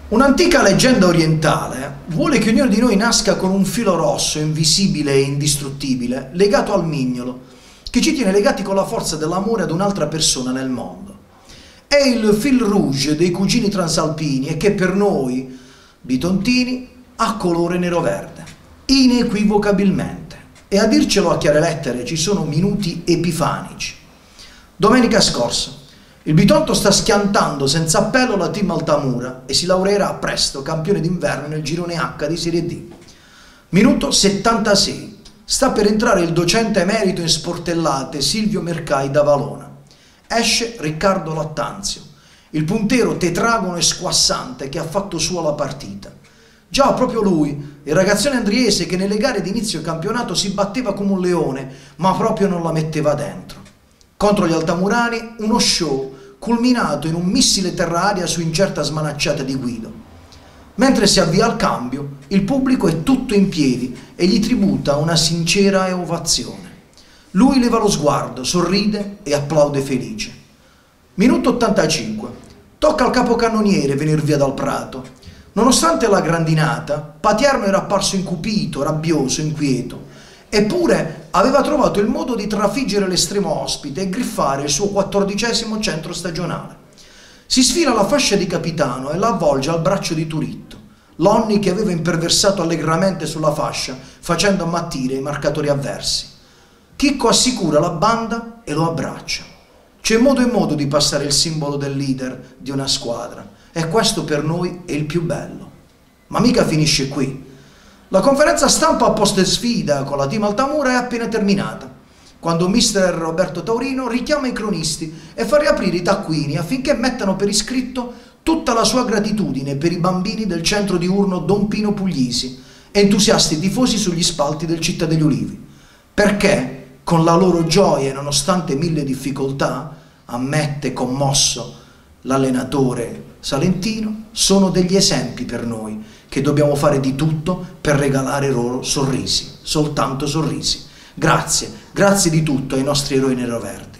Un'antica leggenda orientale vuole che ognuno di noi nasca con un filo rosso, invisibile e indistruttibile, legato al mignolo, che ci tiene legati con la forza dell'amore ad un'altra persona nel mondo. È il fil rouge dei cugini transalpini e che per noi, bitontini, ha colore nero-verde, inequivocabilmente. E a dircelo a chiare lettere ci sono minuti epifanici. Domenica scorsa, il Bitonto sta schiantando senza appello la team Altamura e si laureerà presto campione d'inverno nel girone H di Serie D. Minuto 76. Sta per entrare il docente emerito in sportellate Silvio Mercai da Valona. Esce Riccardo Lattanzio, il puntero tetragono e squassante che ha fatto sua la partita. Già proprio lui, il ragazzone andriese che nelle gare di inizio campionato si batteva come un leone, ma proprio non la metteva dentro. Contro gli altamurani uno show culminato in un missile terra-aria su incerta smanacciata di Guido. Mentre si avvia al cambio, il pubblico è tutto in piedi e gli tributa una sincera ovazione. Lui leva lo sguardo, sorride e applaude felice. Minuto 85. Tocca al capocannoniere venir via dal prato. Nonostante la grandinata, Patierno era apparso incupito, rabbioso, inquieto. Eppure aveva trovato il modo di trafiggere l'estremo ospite e griffare il suo 14° centro stagionale. Si sfila la fascia di capitano e la avvolge al braccio di Turitto, Lonni che aveva imperversato allegramente sulla fascia, facendo ammattire i marcatori avversi. Chicco assicura la banda e lo abbraccia. C'è modo e modo di passare il simbolo del leader di una squadra e questo per noi è il più bello. Ma mica finisce qui. La conferenza stampa a post sfida con la team Altamura è appena terminata, quando mister Roberto Taurino richiama i cronisti e fa riaprire i taccuini affinché mettano per iscritto tutta la sua gratitudine per i bambini del centro diurno Don Pino Puglisi, entusiasti tifosi sugli spalti del Città degli Ulivi, perché con la loro gioia e nonostante mille difficoltà, ammette commosso l'allenatore salentino, sono degli esempi per noi che dobbiamo fare di tutto per regalare loro sorrisi, soltanto sorrisi. Grazie di tutto ai nostri eroi neroverdi.